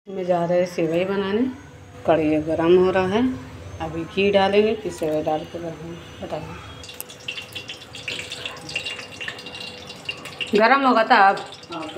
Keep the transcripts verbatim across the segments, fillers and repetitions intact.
में जा रहे हैं सेवई बनाने। कढ़ाई गरम हो रहा है, अभी घी डालेंगे फिर सेवई डाल के बताएंगे। गरम होगा था अब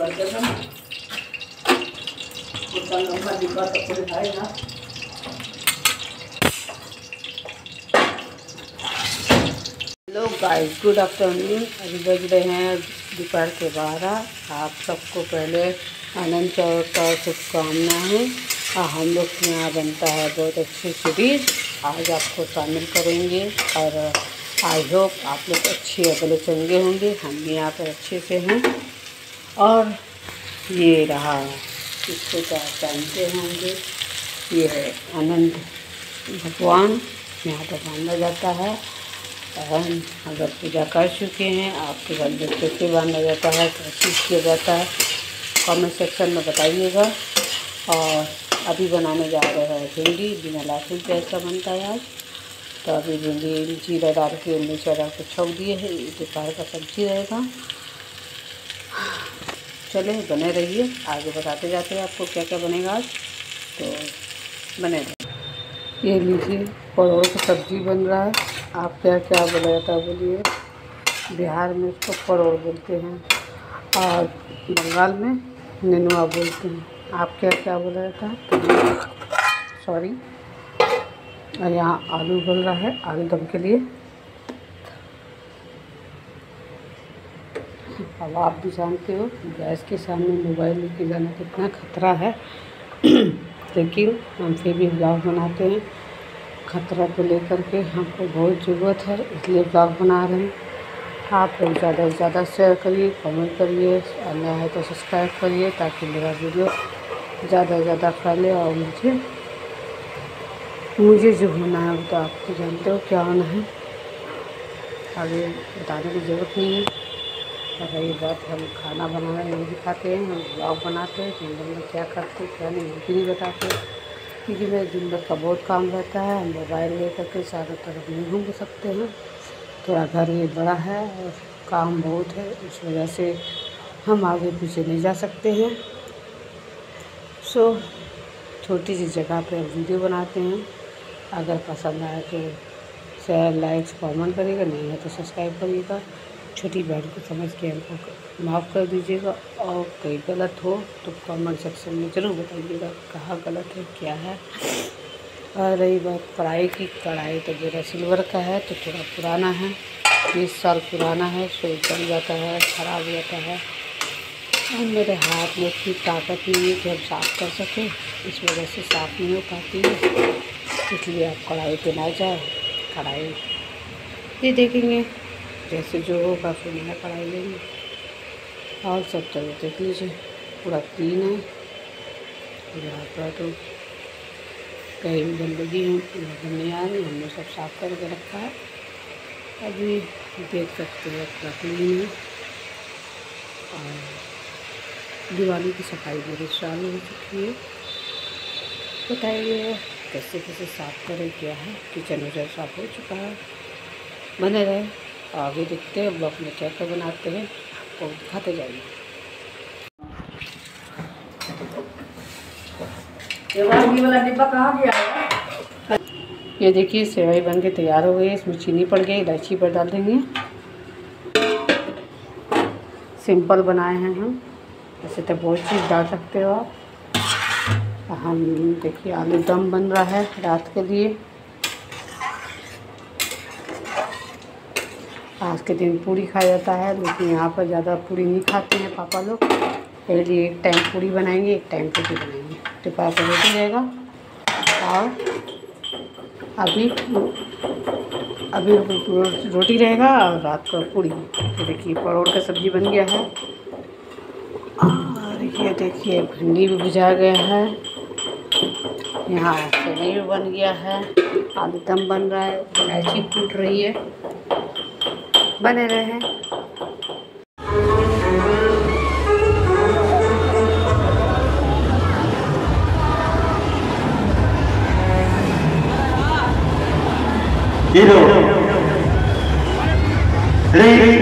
हेलो गाइस, गुड आफ्टरनून। अभी बज रहे हैं दोपहर के बारह। आप सबको पहले अनंत चौथ का शुभकामना है। हम लोग के यहाँ बनता है बहुत अच्छी सी डिश, आज आपको शामिल करेंगे और आई होप आप लोग अच्छे अगले चंगे होंगे। हम भी यहाँ पर अच्छे से हैं। और ये रहा, इसको क्या जानते होंगे, ये है अनंत भगवान, यहाँ पर बांधा जाता है। अगर पूजा कर चुके हैं आपके घर में कैसे बांधा जाता है, कैसे किया जाता है, कमेंट सेक्शन में बताइएगा। और अभी बनाने जा रहे हैं भिंडी, बिना लहसुन प्याज का बनता है आज। तो अभी भिंडी जीरा डाल के मिर्चा डाल के छोड़ दिए हैं। ये दोपहर का सब्जी रहेगा। चले बने रहिए, आगे बताते जाते हैं आपको क्या क्या बनेगा आज। तो बने रहिए। ये लीजिए परोड़ की सब्ज़ी बन रहा है। आप क्या क्या बोला जाता है बोलिए। बिहार में इसको परोड़ बोलते हैं और बंगाल में नेनुआ बोलते हैं। आप क्या क्या बोला जाता है सॉरी। और यहाँ आलू बन रहा है आलू दम के लिए। अब आप भी जानते हो गैस के सामने मोबाइल लेके जाना कितना खतरा है लेकिन हम फिर भी ब्लॉग बनाते हैं। खतरा को लेकर के हमको बहुत ज़रूरत है, इसलिए ब्लॉग बना रहे हैं। आप लोग ज़्यादा से ज़्यादा शेयर करिए, कमेंट करिए, और नया है तो सब्सक्राइब करिए ताकि मेरा वीडियो ज़्यादा से ज़्यादा फैले। और मुझे मुझे जो होना है वो तो आप तो जानते हो क्या होना है, आगे बताने की ज़रूरत नहीं है। और रही बात, हम खाना बनाना नहीं दिखाते हैं, हम ब्लॉग बनाते हैं। दिन भर में क्या करते क्या नहीं वो भी नहीं बताते, क्योंकि मेरे दिन भर का बहुत काम रहता है। हम मोबाइल ले करके चारों तरफ नहीं घूम सकते हैं। थोड़ा घर ये बड़ा है और काम बहुत है, इस वजह से हम आगे पीछे नहीं जा सकते हैं। सो छोटी सी जगह पे वीडियो बनाते हैं। अगर पसंद आए तो शेयर लाइक्स कमेंट करिएगा, नहीं है तो सब्सक्राइब करिएगा। छोटी बहन को समझ के हमको माफ़ कर दीजिएगा। और कोई गलत हो तो कमेंट सेक्शन में ज़रूर बताइएगा कहाँ गलत है क्या है। और रही बात कढ़ाई की, कढ़ाई तो मेरा सिल्वर का है, तो थोड़ा पुराना है, बीस साल पुराना है। सो जल जाता है, ख़राब हो जाता है। और मेरे हाथ में इतनी ताकत नहीं है कि हम साफ़ कर सकें, इस वजह से साफ़ नहीं हो पाती है। इसलिए आप कढ़ाई पे ना जाए। कढ़ाई ये देखेंगे जैसे जो होगा फिर नया कढ़ाई लेंगे। और सब तरह देख लीजिए पूरा क्लीन है। यहाँ पर तो कहीं भी गंदगी है नहीं आ रही, हमने सब साफ करके रखा है। अभी देख सकते हैं पूरा क्लीन है। और दिवाली की सफाई मेरी चालू हो चुकी है। बताइए कैसे कैसे साफ़ करें, क्या है। किचन वगैरह साफ़ हो चुका है। बने रहे, आगे देखते हैं ब्लॉग में क्या क्या बनाते हैं, आपको दिखाते जाइए। ये वाला डिब्बा कहाँ गया है? ये देखिए सेवई बन के तैयार हो गई। इसमें चीनी पड़ गई, इलायची पर डाल देंगे। सिंपल बनाए हैं हम, ऐसे तो बहुत चीज़ डाल सकते हो आप। हम देखिए आलू दम बन रहा है रात के लिए। आज के दिन पूरी खाया जाता है, लेकिन यहाँ पर ज़्यादा पूरी नहीं खाते हैं पापा लोग। पहले एक टाइम पूरी बनाएंगे, एक टाइम रोटी बनाएंगे। दोपहर को रोटी रहेगा और अभी अभी रोटी रहेगा और रात को पूरी। तो देखिए परोड़ का सब्ज़ी बन गया है। और ये देखिए भिंडी भी भुजा गया है। यहाँ सेवई भी बन गया है, आलू दम बन रहा है, इलायची फूट रही है। बने रहे हैं। Three,